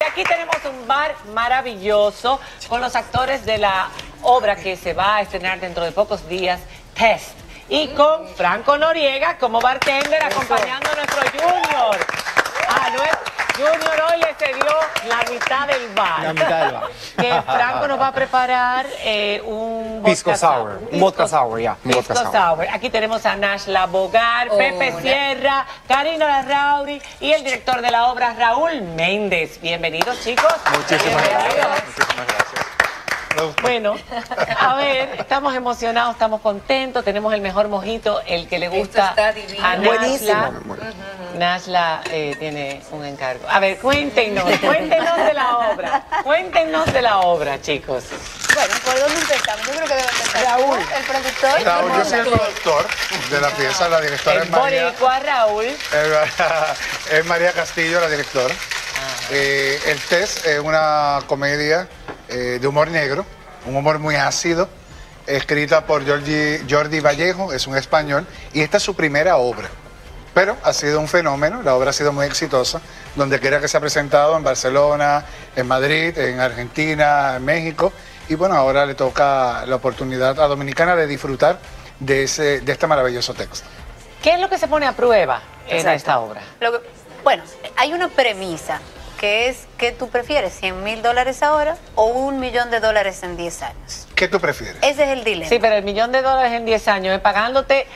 aquí tenemos un bar maravilloso con los actores de la obra que se va a estrenar dentro de pocos días, Test. Y con Franco Noriega como bartender acompañando a nuestro Junior. Junior hoy le cedió la mitad del bar. La mitad del bar. Que Franco nos va a preparar un Pisco sour. Un vodka sour, ya. Pisco sour. Aquí tenemos a Nashla Bogar, Pepe Sierra, Karina Larrauri y el director de la obra, Raúl Méndez. Bienvenidos, chicos. Muchísimas gracias. Muchísimas gracias. Bueno, a ver, estamos emocionados, estamos contentos, tenemos el mejor mojito, el que le gusta a Nashla. Nashla tiene un encargo. A ver, cuéntenos de la obra, chicos. Bueno, ¿por dónde empezamos? Yo creo que debe empezar Raúl, el productor. Raúl, yo soy el productor de la pieza, la directora es María. Boricua, Raúl. Es María Castillo, la directora. El Test es una comedia de humor negro, un humor muy ácido, escrita por Jordi Vallejo, es un español, y esta es su primera obra. Pero ha sido un fenómeno, la obra ha sido muy exitosa, donde quiera que se ha presentado, en Barcelona, en Madrid, en Argentina, en México, y bueno, ahora le toca la oportunidad a Dominicana de disfrutar de este maravilloso texto. ¿Qué es lo que se pone a prueba en esta obra? Bueno, hay una premisa que es que tú prefieres $100.000 ahora o $1.000.000 en 10 años. ¿Qué tú prefieres? Ese es el dilema. Sí, pero $1.000.000 en 10 años es pagándote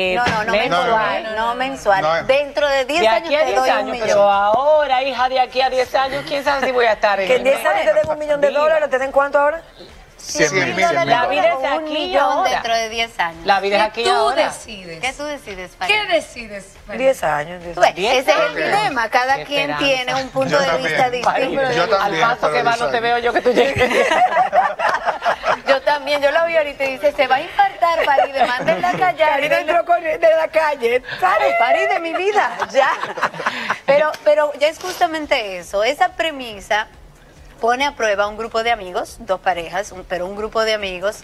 no mensual. Dentro de 10 años te doy $1 millón. Pero ahora, hija, de aquí a 10 años, quién sabe si voy a estar en que en 10 años te den $1.000.000, ¿te den cuánto ahora? $100.000. La vida es aquí $1 millón ahora. dentro de 10 años. La vida es aquí ahora. ¿Qué tú decides, ¿Qué decides? 10 años. Ese es el dilema. Cada quien tiene un punto de vista distinto. Yo también. Al paso que va no te veo yo que tú llegues. Yo también, yo la vi ahorita y dice, se va a infartar, Paride, mándenla a callar. Paride entró de la calle. Paride de mi vida, ya. Pero ya es justamente eso, esa premisa pone a prueba a un grupo de amigos, dos parejas, pero un grupo de amigos,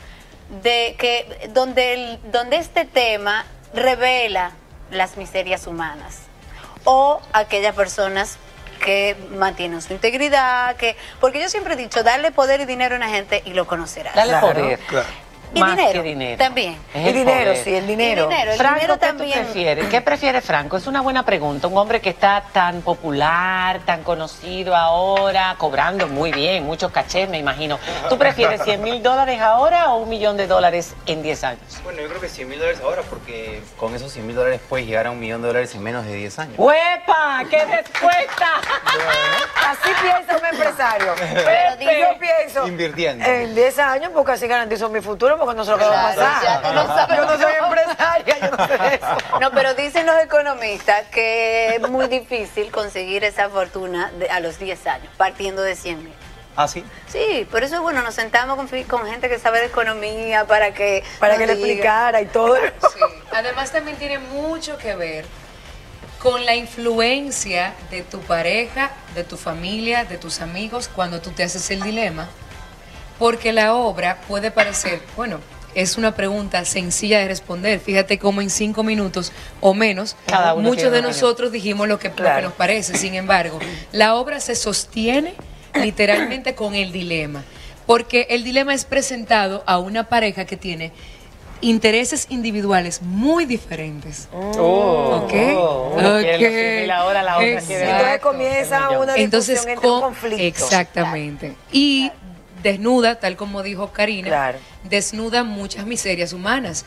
donde este tema revela las miserias humanas o aquellas personas que mantienen su integridad, porque yo siempre he dicho, darle poder y dinero a una gente y lo conocerás. Dale poder. Claro. Y Más dinero, que dinero. también. Es Y el dinero, poder. sí, el dinero. El Franco, dinero ¿qué también. tú prefieres? ¿Qué prefiere Franco? Es una buena pregunta. Un hombre que está tan popular, tan conocido ahora, cobrando muy bien, muchos cachés, me imagino. ¿Tú prefieres $100.000 ahora o $1 millón en 10 años? Bueno, yo creo que $100.000 ahora, porque con esos $100.000 puedes llegar a $1 millón en menos de 10 años. ¡Huepa! ¡Qué respuesta! Así piensa un empresario. Pero Yo pienso Invirtiendo. en 10 años porque así garantizo mi futuro, porque no sé lo que va a pasar. ya tú lo sabes. Yo no soy empresaria, yo no sé eso. No, pero dicen los economistas que es muy difícil conseguir esa fortuna a los 10 años, partiendo de 100.000. ¿Ah, sí? Sí, por eso, bueno, nos sentamos con gente que sabe de economía para que nos le diga. explicara y todo. Sí. Además también tiene mucho que ver con la influencia de tu pareja, de tu familia, de tus amigos cuando tú te haces el dilema. Porque la obra puede parecer, bueno, es una pregunta sencilla de responder. Fíjate cómo en 5 minutos o menos, Cada uno muchos tiene de una nosotros dijimos lo que nos parece. Sin embargo, la obra se sostiene literalmente con el dilema. Porque el dilema es presentado a una pareja que tiene intereses individuales muy diferentes. Uno quiere los 100.000 ahora, la otra quiere Entonces comienza una discusión entre un conflicto. Exactamente. Y desnuda, tal como dijo Karina, Claro. desnuda muchas miserias humanas,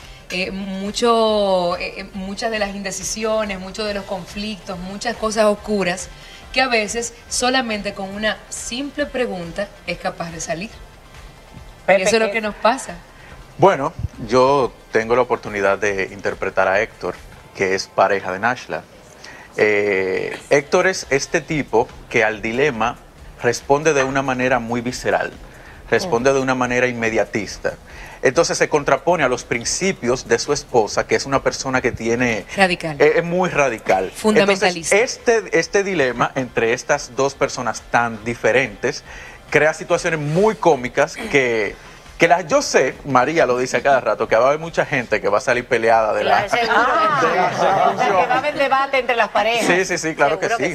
muchas de las indecisiones, muchos de los conflictos, muchas cosas oscuras que a veces solamente con una simple pregunta es capaz de salir. Pepe, Y eso es lo ¿qué? que nos pasa. Bueno, yo tengo la oportunidad de interpretar a Héctor, que es pareja de Nashla. Héctor es este tipo que al dilema responde de una manera muy visceral, responde de una manera inmediatista. Entonces se contrapone a los principios de su esposa, que es una persona que tiene... Radical. Es muy radical. Fundamentalista. Entonces, este dilema entre estas dos personas tan diferentes crea situaciones muy cómicas que yo sé, María lo dice a cada rato, que va a haber mucha gente que va a salir peleada de la... Claro, seguro. Que va a haber debate entre las parejas. Sí, claro que Seguro sí. que sí.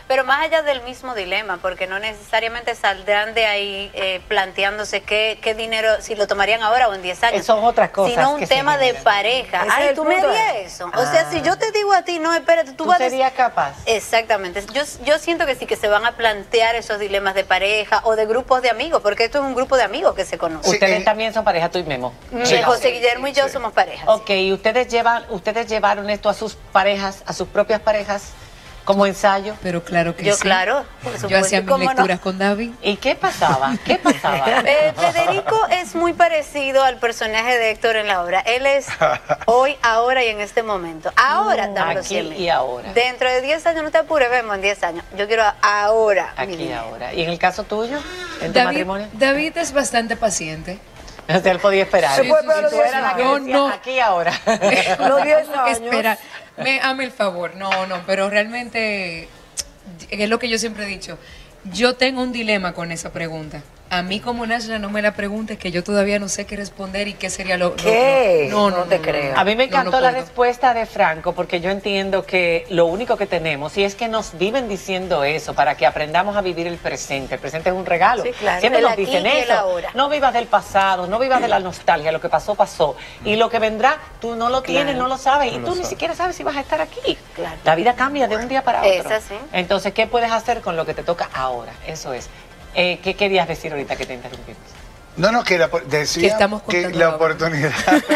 pero más allá del mismo dilema, porque no necesariamente saldrán de ahí planteándose qué dinero, si lo tomarían ahora o en 10 años. Son otras cosas. Sino un que se tema de generan. pareja. Ese es Ay, el tú me punto. harías eso. O sea, si yo te digo a ti, no, espérate, tú ¿Tú vas a... serías capaz? Exactamente. Yo siento que sí, que se van a plantear esos dilemas de pareja o de grupos de amigos, porque esto es un grupo de amigos que se conocen. Ustedes también son pareja, tú y Memo. José Guillermo y yo somos parejas. Ok, ¿y ustedes llevaron esto a sus parejas, a sus propias parejas, como ensayo? Pero claro que Yo, sí. claro, por Yo supuesto, hacía mis ¿cómo no? lecturas con David. ¿Y qué pasaba? ¿Qué pasaba? Federico es muy parecido al personaje de Héctor en la obra. Él es hoy, ahora y en este momento. Ahora, dámelo aquí siempre. y ahora. Dentro de 10 años, no te apures, vemos en 10 años. Yo quiero ahora. mi Aquí y vida. ahora. ¿Y en el caso tuyo? ¿En tu matrimonio? David es bastante paciente. O sea, él podía esperar. Se puede esperar Y los tú 10 eras la que años. decía, No. aquí y ahora. Los 10 Tengo que años. esperar. Hazme el favor. No, pero realmente es lo que yo siempre he dicho. Yo tengo un dilema con esa pregunta. A mí como Nashla no me la preguntes, que yo todavía no sé qué responder y qué sería lo... ¿Qué? No te creo. A mí me encantó no la puedo. respuesta de Franco, porque yo entiendo que lo único que tenemos, y es que nos viven diciendo eso, para que aprendamos a vivir el presente. El presente es un regalo. Sí, claro. Siempre El nos aquí dicen y el eso. ahora. No vivas del pasado, no vivas de la nostalgia, lo que pasó, pasó. Y lo que vendrá, tú no lo tienes, no lo sabes, y tú ni siquiera sabes si vas a estar aquí. Claro. La vida cambia de un día para otro. Es así. Entonces, ¿qué puedes hacer con lo que te toca ahora? Eso es. ¿Qué querías decir ahorita que te interrumpimos? No, que decía Que estamos que contando la la obra. oportunidad.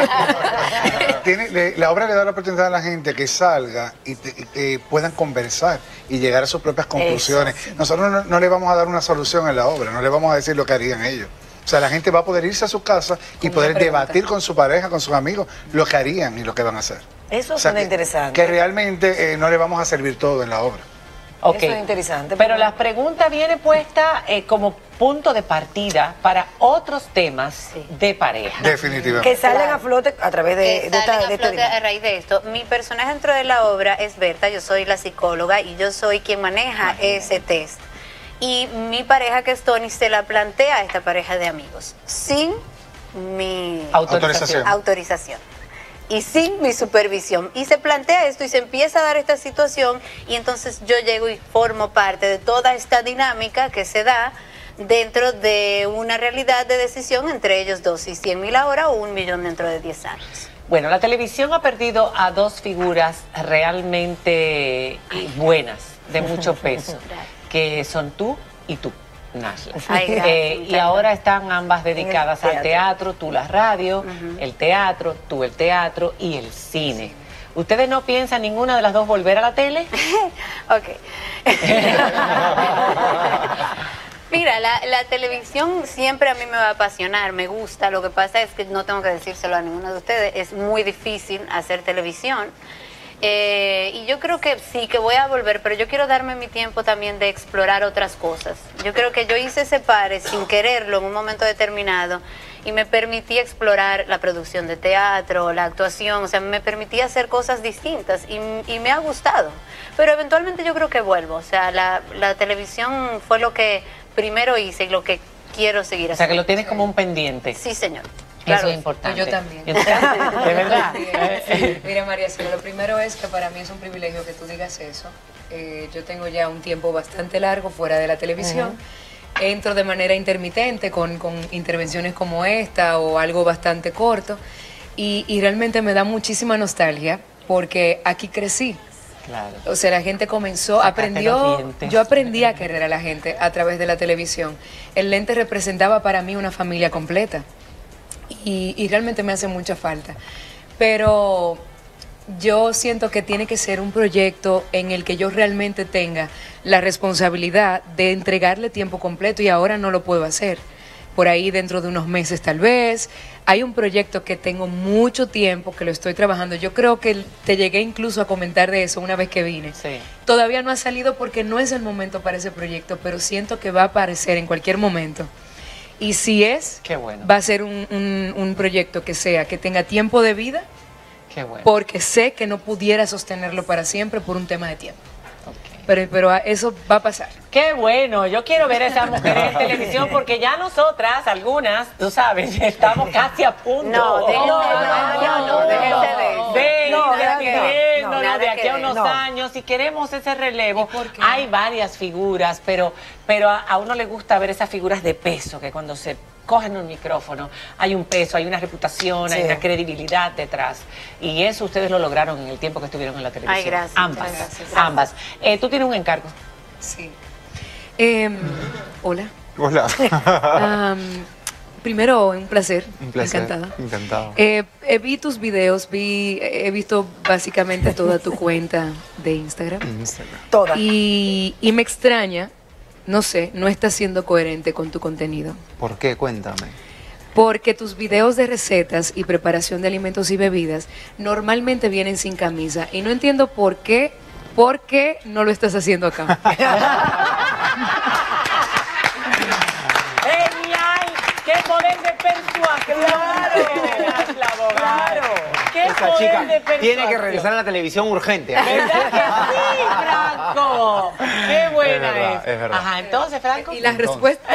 La obra le da la oportunidad a la gente que salga y puedan conversar y llegar a sus propias conclusiones. Nosotros no le vamos a dar una solución en la obra, no le vamos a decir lo que harían ellos. O sea, la gente va a poder irse a su casa y Con poder una pregunta. debatir con su pareja, con sus amigos, lo que harían y lo que van a hacer. Eso O sea, suena que- interesante. Que realmente no le vamos a servir todo en la obra. Ok. Eso es interesante. Pero la pregunta viene puesta como punto de partida para otros temas de pareja. Definitivamente. que salen Claro. a flote a través Que de salen a este flote dilema. a raíz de esto. Mi personaje dentro de la obra es Berta, yo soy la psicóloga y yo soy quien maneja ese test. Y mi pareja, que es Tony, se la plantea a esta pareja de amigos, sin mi Autorización. autorización y sin mi supervisión. Y se plantea esto y se empieza a dar esta situación y entonces yo llego y formo parte de toda esta dinámica que se da dentro de una realidad de decisión entre ellos dos, y 100.000 ahora o 1 millón dentro de 10 años. Bueno, la televisión ha perdido a dos figuras realmente buenas, de mucho peso, que son tú y tú, Nashla. Ay, gracias, Y ahora están ambas dedicadas En el al teatro, tú la radio, el teatro, tú el teatro y el cine. ¿Ustedes no piensan ninguna de las dos volver a la tele? Ok. Mira, la televisión siempre a mí me va a apasionar, me gusta. Lo que pasa es que no tengo que decírselo a ninguno de ustedes. Es muy difícil hacer televisión. Y yo creo que sí, que voy a volver, pero yo quiero darme mi tiempo también de explorar otras cosas. Yo creo que yo hice ese pare sin quererlo en un momento determinado y me permití explorar la producción de teatro, la actuación, o sea, me permití hacer cosas distintas y me ha gustado. Pero eventualmente yo creo que vuelvo, o sea, la televisión fue lo que primero hice y lo que quiero seguir O sea, que haciendo. lo tienes como un pendiente. Sí, señor. Eso Claro. es importante. Yo también. ¿De verdad? Sí. Mira, María Cielo, lo primero es que para mí es un privilegio que tú digas eso. Yo tengo ya un tiempo bastante largo fuera de la televisión. Entro de manera intermitente con intervenciones como esta o algo bastante corto. Y realmente me da muchísima nostalgia porque aquí crecí. Claro. O sea, la gente comenzó, Sacaste los aprendió, dientes. yo aprendí a querer a la gente a través de la televisión. El lente representaba para mí una familia completa y realmente me hace mucha falta. Pero yo siento que tiene que ser un proyecto en el que yo realmente tenga la responsabilidad de entregarle tiempo completo y ahora no lo puedo hacer. Por ahí dentro de unos meses tal vez. Hay un proyecto que tengo mucho tiempo que lo estoy trabajando. Yo creo que te llegué incluso a comentar de eso una vez que vine. Sí. Todavía no ha salido porque no es el momento para ese proyecto, pero siento que va a aparecer en cualquier momento. Y si es, Qué bueno. va a ser un proyecto que tenga tiempo de vida, Qué bueno. porque sé que no pudiera sostenerlo para siempre por un tema de tiempo. Ok. Pero eso va a pasar. Qué bueno, yo quiero ver a esas mujeres en televisión porque ya nosotras, algunas, tú sabes, estamos casi a punto. No, déjense de eso. De aquí a unos años, si queremos ese relevo, hay varias figuras, pero a uno le gusta ver esas figuras de peso, que cuando se cogen un micrófono hay un peso, hay una reputación, hay una credibilidad detrás. Y eso ustedes lo lograron en el tiempo que estuvieron en la televisión. Ay, gracias. Ambas. Tú tienes un encargo. Sí. Hola. Hola. Primero, un placer. Un placer. Encantada. Encantado. Vi tus videos, he visto básicamente toda tu cuenta de Instagram. Toda. Y me extraña, no sé, no estás siendo coherente con tu contenido. ¿Por qué? Cuéntame. Porque tus videos de recetas y preparación de alimentos y bebidas normalmente vienen sin camisa. Y no entiendo por qué no lo estás haciendo acá. ¡Genial! ¡Qué poder de persuasión! ¡Claro! ¡Qué Esa poder chica de persuasión! tiene que regresar a la televisión urgente. ¿Verdad que sí, Franco? ¡Qué buena Es verdad, es verdad. Ajá, entonces, Franco. Y la respuesta...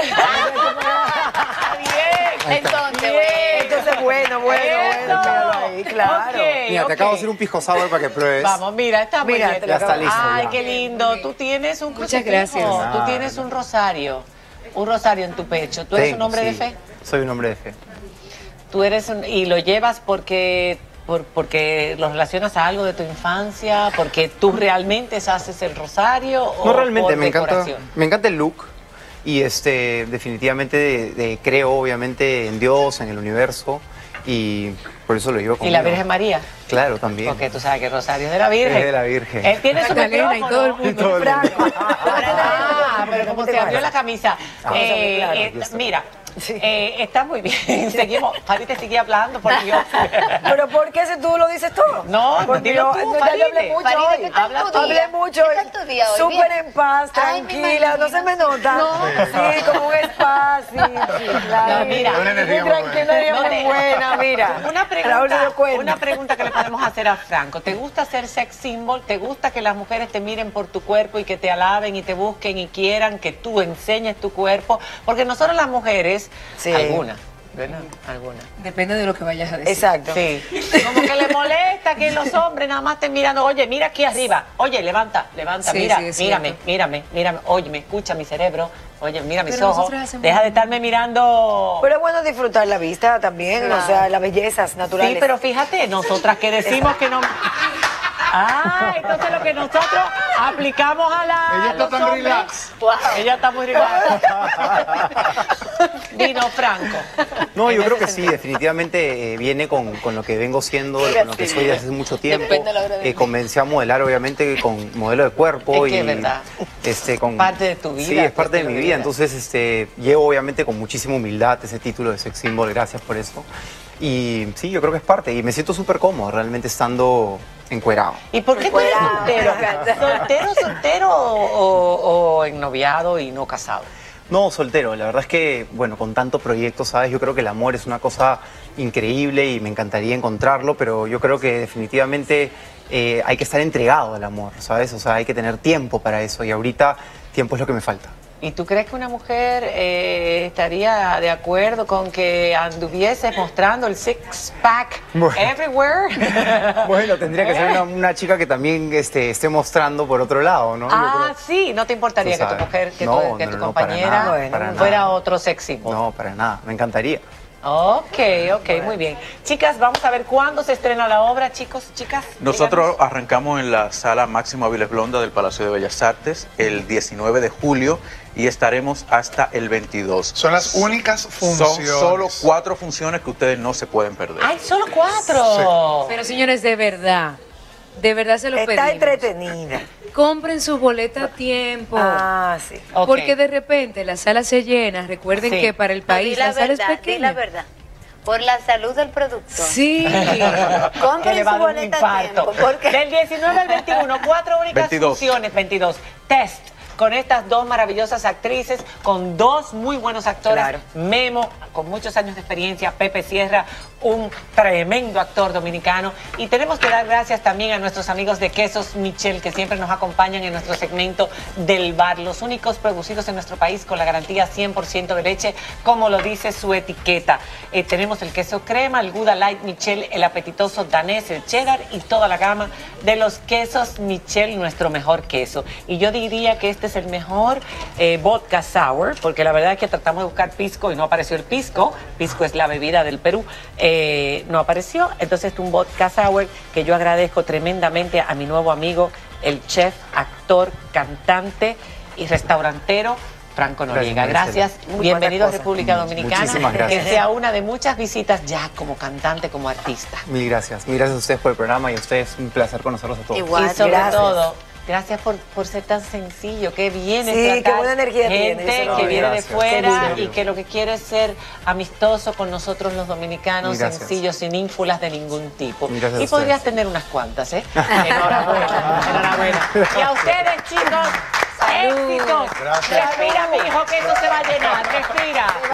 Está bien. Entonces, bueno, míralo ahí, claro. Ok, Mira, ok. te acabo de hacer un pisco sour para que pruebes. Vamos, mira, está muy Mira, bien. te lo Ya está listo. Ay, ya. qué lindo. Tú tienes un Muchas crucifijo. gracias. Tú tienes un rosario. Un rosario en tu pecho. ¿Tú eres un Tengo, hombre de sí. fe? Soy un hombre de fe. Tú eres y lo llevas porque lo relacionas a algo de tu infancia, porque tú realmente haces el rosario o No, realmente, por me encanta el look. Y definitivamente creo obviamente en Dios, en el universo. Y por eso lo llevo ¿Y conmigo. la Virgen María? Claro, también. Porque tú sabes que el rosario es de la Virgen. Es de la Virgen. Él tiene su Magdalena y micrófono. todo el mundo. Y todo el mundo. Pero como se abrió la camisa. Mira, está muy bien. Seguimos. Farid te sigue hablando, por Dios. Pero ¿por qué si tú lo dices todo? No, porque dilo yo tú, ya Faride. hablé mucho Faride, hoy. ¿qué tal tu día? Hablé mucho ¿Qué hoy. tal tu día hoy? Súper Bien. en paz, Ay, me tranquila, no se me nota. Sí, como un spa, sí, claro. No, mira. Una energía muy buena. Tranquila, y No muy te- buena, mira. Raúl se dio cuenta. Una pregunta que le podemos hacer a Franco. ¿Te gusta ser sex symbol? ¿Te gusta que las mujeres te miren por tu cuerpo y que te alaben y te busquen y quieran que tú enseñes tu cuerpo? Porque nosotros las mujeres, Sí. algunas, ¿verdad? Algunas. Depende de lo que vayas a decir. Exacto. Sí. Como que le molesta que los hombres nada más estén mirando. Oye, mira aquí arriba. Oye, levanta. Sí, Mira, sí, es mírame, cierto. mírame. Oye, me escucha mi cerebro. Oye, mira mis Pero ojos. nosotras hacemos Deja lo de estarme mirando. Pero es bueno disfrutar la vista también, Claro. o sea, las bellezas naturales. Sí, pero fíjate, nosotras que decimos que no... Ah, entonces lo que nosotros aplicamos a Ella está los tan hombres- relax. Ella está muy relax. Dino, Franco. No, yo En creo que ese sí, sentido. definitivamente viene con lo que vengo siendo, con lo que soy desde hace mucho tiempo. Depende de la hora del día. Comencé a modelar obviamente con modelo de cuerpo Es que y es verdad. con Parte de tu vida, Sí, es tu parte de estilo mi de vida. vida. Entonces, llevo obviamente con muchísima humildad ese título de sex symbol, gracias por eso. Y sí, yo creo que es parte y me siento súper cómodo realmente estando encuerado. ¿Y por qué tú eres Fuera. soltero? ¿Soltero o ennoviado y no casado? No, soltero. La verdad es que, bueno, con tanto proyecto, ¿sabes? Yo creo que el amor es una cosa increíble y me encantaría encontrarlo, pero yo creo que definitivamente hay que estar entregado al amor, ¿sabes? O sea, hay que tener tiempo para eso y ahorita tiempo es lo que me falta. ¿Y tú crees que una mujer estaría de acuerdo con que anduvieses mostrando el six-pack Bueno. everywhere? Bueno, tendría que ser una chica que también esté mostrando por otro lado, ¿no? Yo Ah, creo- sí, ¿no te importaría Tú que tu sabes. mujer, que No, tu, que no, tu no, para compañera nada, para fuera nada. otro sex symbol? No, para nada. Me encantaría. Ok, muy bien. Chicas, vamos a ver cuándo se estrena la obra, chicos, chicas. Nosotros díganos. arrancamos en la sala Máximo Aviles Blonda del Palacio de Bellas Artes el 19 de julio y estaremos hasta el 22. Son las únicas funciones. Son solo 4 funciones que ustedes no se pueden perder. ¡Ay, solo 4! Pero señores, de verdad se lo Está pedimos. entretenida. Compren sus boletas a tiempo. Ah, sí. Ok. Porque de repente la sala se llena. Recuerden Sí. que para el No, país di la sala es verdad, di pequeña. la verdad. Por la salud del productor. Sí. Que Compren le va a su dar un boleta a infarto. tiempo. Porque Del 19 al 21, 4 únicas 22. funciones, 22. Test, con estas dos maravillosas actrices, con dos muy buenos actores. Claro. Memo, con muchos años de experiencia, Pepe Sierra, un tremendo actor dominicano. Y tenemos que dar gracias también a nuestros amigos de Quesos Michel, que siempre nos acompañan en nuestro segmento del bar, los únicos producidos en nuestro país con la garantía 100% de leche, como lo dice su etiqueta. Tenemos el queso crema, el Gouda Light Michel, el apetitoso danés, el cheddar y toda la gama de los quesos Michel, nuestro mejor queso. Y yo diría que este es el mejor vodka sour, porque la verdad es que tratamos de buscar pisco y no apareció el pisco. Pisco es la bebida del Perú. No apareció, entonces es un vodka sour que yo agradezco tremendamente a mi nuevo amigo, el chef, actor, cantante y restaurantero Franco Noriega. Gracias, bienvenido a República Dominicana. Muchísimas gracias. Que sea una de muchas visitas ya como cantante, como artista. Mil gracias a ustedes por el programa y a ustedes un placer conocerlos a todos. Igual. Y sobre Gracias. todo, gracias por ser tan sencillo, qué bien es Sí, tratar qué buena energía gente tiene, eso lo que veo. viene de Gracias. fuera Qué y que lo que quiere es ser amistoso con nosotros los dominicanos, Gracias. sencillos, sin ínfulas de ningún tipo. Gracias a Y ustedes. podrías tener unas cuantas, ¿eh? Enhorabuena, enhorabuena. Y a ustedes, chicos, éxitos. Gracias. Respira, mi hijo, que esto se va a llenar. Respira.